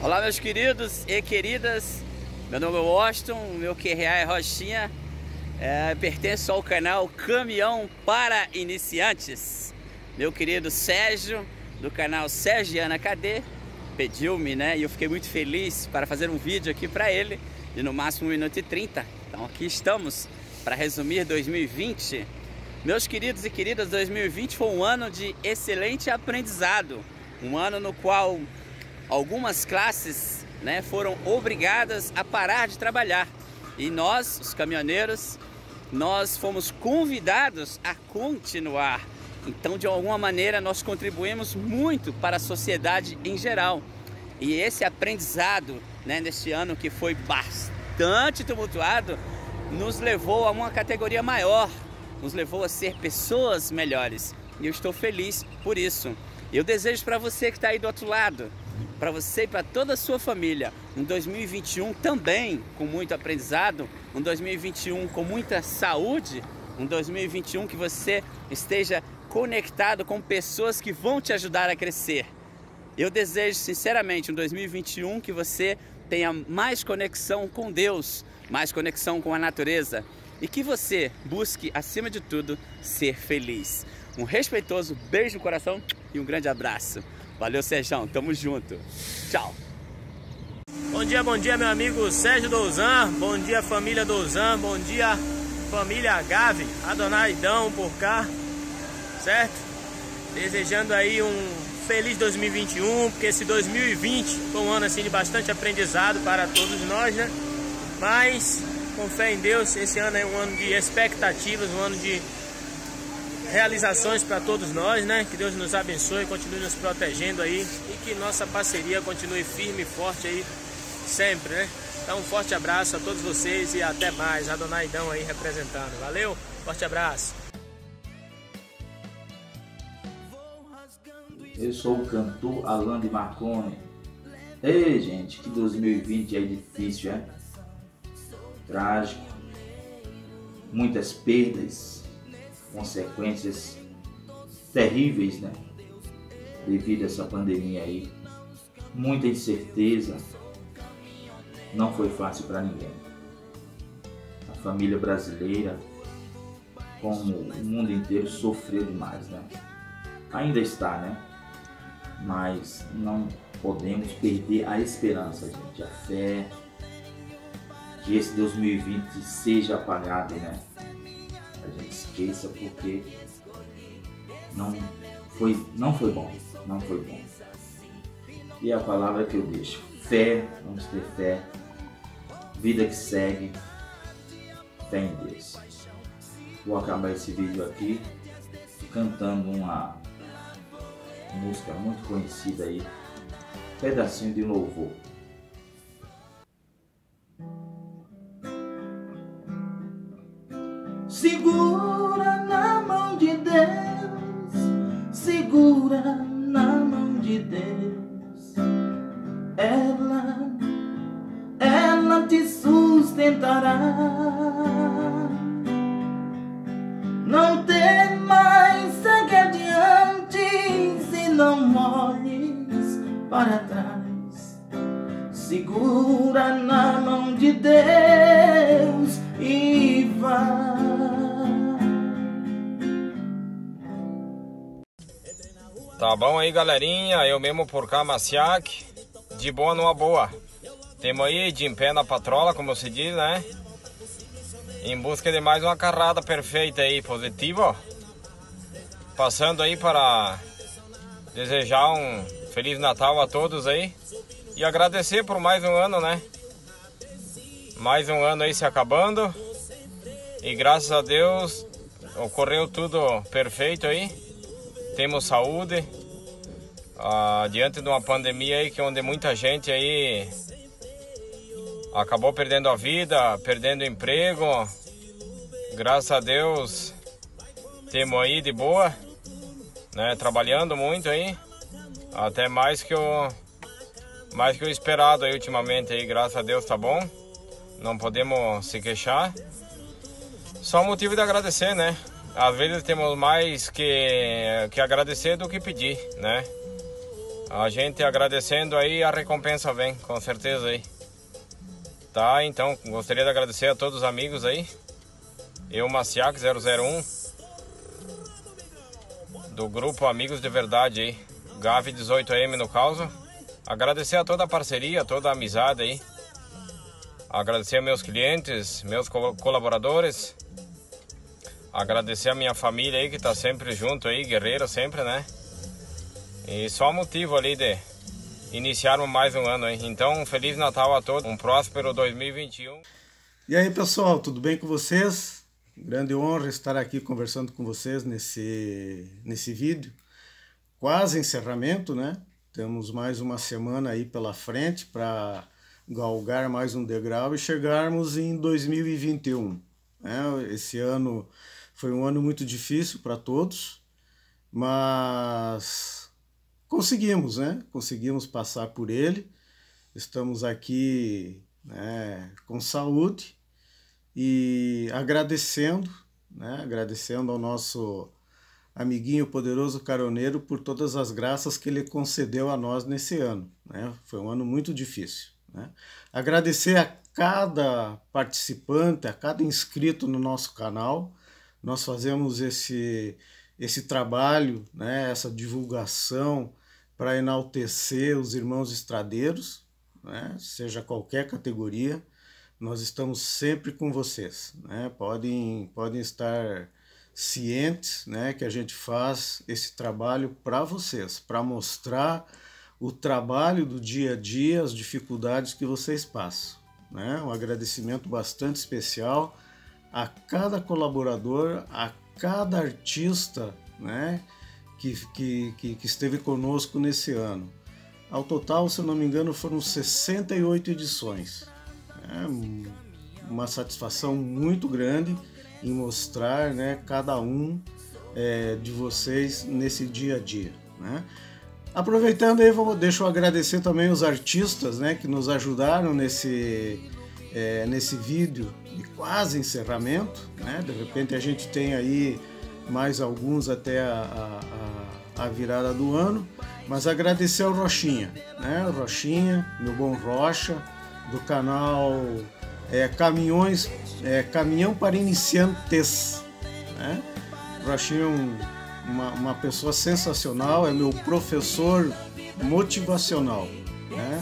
Olá, meus queridos e queridas, meu nome é Washington, meu QRA é Rochinha, pertenço ao canal Caminhão para Iniciantes. Meu querido Sérgio, do canal Sergiana KD, pediu-me, né, e eu fiquei muito feliz para fazer um vídeo aqui para ele, de no máximo 1 minuto e 30. Então aqui estamos para resumir 2020. Meus queridos e queridas, 2020 foi um ano de excelente aprendizado, um ano no qual algumas classes, né, foram obrigadas a parar de trabalhar. E nós, os caminhoneiros, nós fomos convidados a continuar. Então, de alguma maneira, nós contribuímos muito para a sociedade em geral. E esse aprendizado, né, neste ano que foi bastante tumultuado, nos levou a uma categoria maior, nos levou a ser pessoas melhores. E eu estou feliz por isso. Eu desejo para você que está aí do outro lado, para você e para toda a sua família, um 2021 também com muito aprendizado, um 2021 com muita saúde, um 2021 que você esteja conectado com pessoas que vão te ajudar a crescer. Eu desejo sinceramente um 2021 que você tenha mais conexão com Deus, mais conexão com a natureza e que você busque, acima de tudo, ser feliz. Um respeitoso beijo no coração e um grande abraço. Valeu, Sérgio, tamo junto. Tchau. Bom dia, meu amigo Sérgio Douzan. Bom dia, família Douzan. Bom dia, família Gavi. Adonaidão por cá, certo? Desejando aí um feliz 2021, porque esse 2020 foi um ano assim de bastante aprendizado para todos nós, né? Mas, com fé em Deus, esse ano é um ano de expectativas, um ano de realizações para todos nós, né? Que Deus nos abençoe, continue nos protegendo aí e que nossa parceria continue firme e forte aí sempre, né? Então um forte abraço a todos vocês e até mais. Adonaidão aí representando. Valeu, forte abraço. Eu sou o cantor Alan de Marconi. Ei, gente, que 2020 é difícil, é? Trágico, muitas perdas, consequências terríveis, né? Devido a essa pandemia aí, muita incerteza, não foi fácil para ninguém. A família brasileira, como o mundo inteiro, sofreu demais, né? Ainda está, né? Mas não podemos perder a esperança, gente, a fé, que esse 2020 seja apagado, né? A gente esqueça, porque não foi bom, não foi bom. E a palavra que eu deixo: fé, vamos ter fé, vida que segue, fé em Deus. Vou acabar esse vídeo aqui cantando uma música muito conhecida aí, pedacinho de louvor. Segura na mão de Deus, segura na mão de Deus. Ela te sustentará. Não temas, segue adiante e não olhes para trás. Segura na mão de Deus e vai. Tá bom aí, galerinha, eu mesmo por cá, Maciac, de boa numa boa. Temos aí de em pé na patrola, como se diz, né? Em busca de mais uma carrada perfeita aí, positiva. Passando aí para desejar um Feliz Natal a todos aí. E agradecer por mais um ano, né? Mais um ano aí se acabando. E graças a Deus ocorreu tudo perfeito aí. Temos saúde, diante de uma pandemia aí que onde muita gente aí acabou perdendo a vida, perdendo o emprego. Graças a Deus temos aí de boa, né, trabalhando muito aí, até mais que o esperado aí ultimamente aí, graças a Deus tá bom, não podemos se queixar. Só motivo de agradecer, né? Às vezes temos mais que agradecer do que pedir, né? A gente agradecendo aí, a recompensa vem, com certeza aí. Tá, então gostaria de agradecer a todos os amigos aí. Eu, Maciac 001, do grupo Amigos de Verdade aí, Gavi 18AM no caso. Agradecer a toda a parceria, toda a amizade aí. Agradecer a meus clientes, meus colaboradores. Agradecer a minha família aí que tá sempre junto aí, guerreira sempre, né? E só motivo ali de iniciarmos mais um ano aí. Então, Feliz Natal a todos, um próspero 2021. E aí, pessoal, tudo bem com vocês? Grande honra estar aqui conversando com vocês nesse vídeo. Quase encerramento, né? Temos mais uma semana aí pela frente para galgar mais um degrau e chegarmos em 2021. Né? Esse ano foi um ano muito difícil para todos, mas conseguimos, né? Conseguimos passar por ele. Estamos aqui, né, com saúde e agradecendo, né? Agradecendo ao nosso amiguinho poderoso caroneiro por todas as graças que ele concedeu a nós nesse ano, né? Foi um ano muito difícil, né? Agradecer a cada participante, a cada inscrito no nosso canal. Nós fazemos esse trabalho, né? Essa divulgação para enaltecer os irmãos estradeiros, né? Seja qualquer categoria, nós estamos sempre com vocês, né? Podem estar cientes, né, que a gente faz esse trabalho para vocês, para mostrar o trabalho do dia a dia, as dificuldades que vocês passam, né? Um agradecimento bastante especial a cada colaborador, a cada artista, né, que esteve conosco nesse ano. Ao total, se eu não me engano, foram 68 edições. Uma satisfação muito grande em mostrar, né, cada um de vocês nesse dia a dia, né? Aproveitando aí, deixa eu agradecer também os artistas, né, que nos ajudaram nesse vídeo de quase encerramento, né? De repente a gente tem aí mais alguns até a virada do ano, mas agradecer ao Rochinha, né? O Rochinha, meu bom Rocha, do canal Caminhão para Iniciantes, né? O Rochinha é uma pessoa sensacional, é meu professor motivacional, né?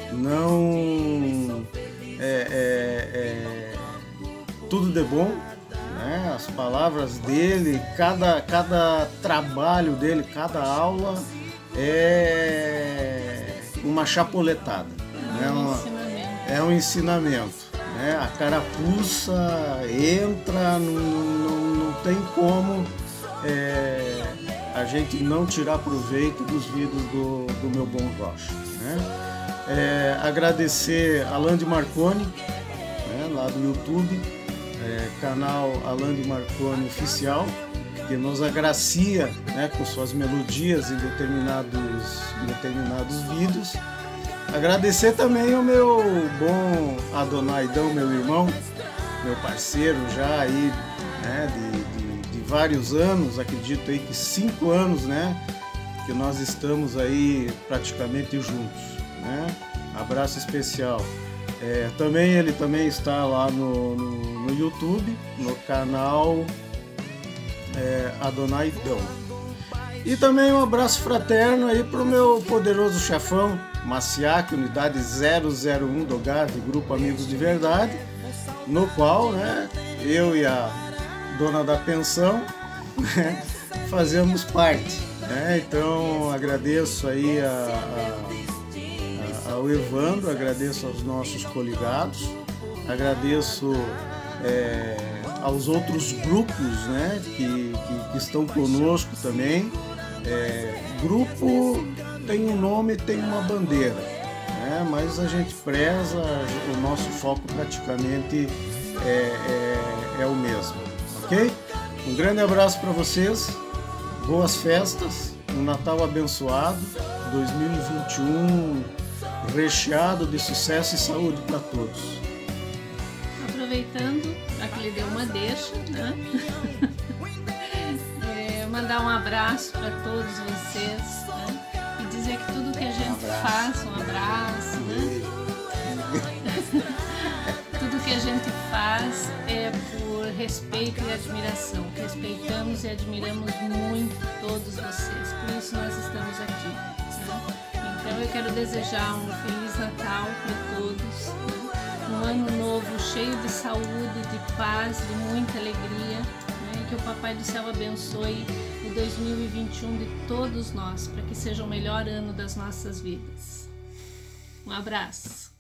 Não tudo de bom, né? As palavras dele, cada trabalho dele, cada aula é uma chapuletada, é um ensinamento, né? A carapuça entra, não tem como a gente não tirar proveito dos vídeos do meu bom Rocha, né? Agradecer a Alain de Marconi, né, lá do YouTube, canal Alain de Marconi Oficial, que nos agracia, né, com suas melodias em determinados vídeos. Agradecer também ao meu bom Adonaidão, meu irmão, meu parceiro já aí, né, de vários anos, acredito aí que 5 anos, né, que nós estamos aí praticamente juntos, né? Abraço especial. Ele também está lá no YouTube, no canal Adonaidão. E também um abraço fraterno aí pro meu poderoso chefão, Maciac, unidade 001 do Gavi, Grupo Amigos de Verdade, no qual, né, eu e a dona da pensão, né, fazemos parte, né? Então agradeço aí ao Evandro, agradeço aos nossos coligados, agradeço aos outros grupos, né, que estão conosco também. Grupo tem um nome, tem uma bandeira, né, mas a gente preza, o nosso foco praticamente é o mesmo, ok? Um grande abraço para vocês, boas festas, um Natal abençoado, 2021 recheado de sucesso e saúde para todos. Aproveitando, já que ele deu uma deixa, né? Mandar um abraço para todos vocês, né? E dizer dizer que tudo que a gente faz, um abraço, né? Tudo que a gente faz é por respeito e admiração. Respeitamos e admiramos muito todos vocês, por isso nós estamos aqui, né? Então eu quero desejar um Feliz Natal para todos, né? Um ano novo cheio de saúde, de paz, de muita alegria, né? Que o Papai do Céu abençoe o 2021 de todos nós, para que seja o melhor ano das nossas vidas. Um abraço!